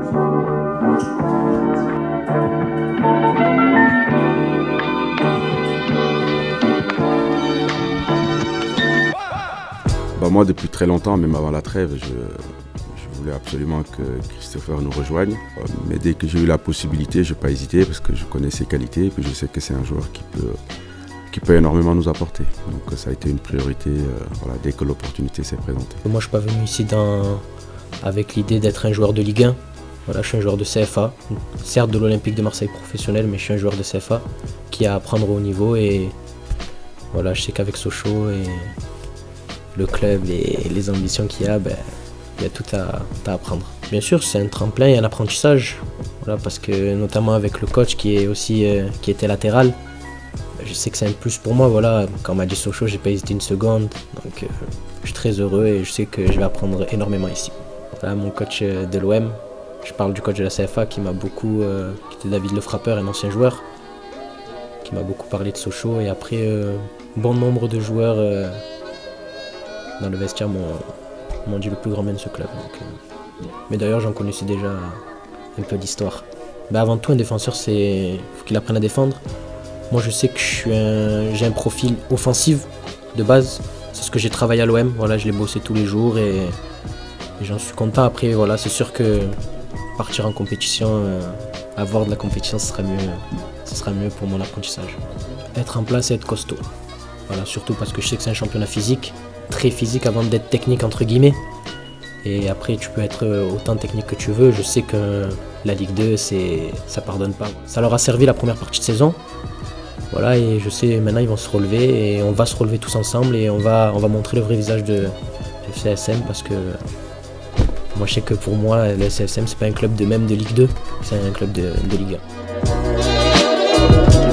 Moi, depuis très longtemps, même avant la trêve, je voulais absolument que Christopher nous rejoigne. Mais dès que j'ai eu la possibilité, je n'ai pas hésité parce que je connais ses qualités et puis je sais que c'est un joueur qui peut énormément nous apporter. Donc ça a été une priorité voilà, dès que l'opportunité s'est présentée. Moi, je ne suis pas venu ici avec l'idée d'être un joueur de Ligue 1. Voilà, je suis un joueur de CFA, certes de l'Olympique de Marseille professionnel, mais je suis un joueur de CFA qui a à apprendre au niveau. Et voilà, je sais qu'avec Sochaux et le club et les ambitions qu'il y a, il y a tout à apprendre. Bien sûr, c'est un tremplin et un apprentissage, voilà, parce que notamment avec le coach qui était latéral, je sais que c'est un plus pour moi. Voilà, quand on m'a dit Sochaux, j'ai pas hésité une seconde, donc je suis très heureux et je sais que je vais apprendre énormément ici. Voilà, mon coach de l'OM, je parle du coach de la CFA qui m'a beaucoup, qui était David Lefrappeur, un ancien joueur, qui m'a beaucoup parlé de Sochaux, et après bon nombre de joueurs dans le vestiaire m'ont dit le plus grand bien de ce club. Donc, mais d'ailleurs, j'en connaissais déjà un peu d'histoire. Avant tout, un défenseur, faut qu'il apprenne à défendre. Moi, je sais que j'ai un profil offensif de base. C'est ce que j'ai travaillé à l'OM. Voilà, je l'ai bossé tous les jours et j'en suis content. Après, voilà, c'est sûr que partir en compétition, avoir de la compétition, ce sera mieux pour mon apprentissage. Être en place et être costaud. Voilà, surtout parce que je sais que c'est un championnat physique, très physique avant d'être technique entre guillemets. Et après tu peux être autant technique que tu veux. Je sais que la Ligue 2 ça pardonne pas. Ça leur a servi la première partie de saison. Voilà, et je sais maintenant ils vont se relever et on va se relever tous ensemble et on va montrer le vrai visage de CSM, parce que moi je sais que pour moi le CSM c'est pas un club de Ligue 2, c'est un club de Ligue 1.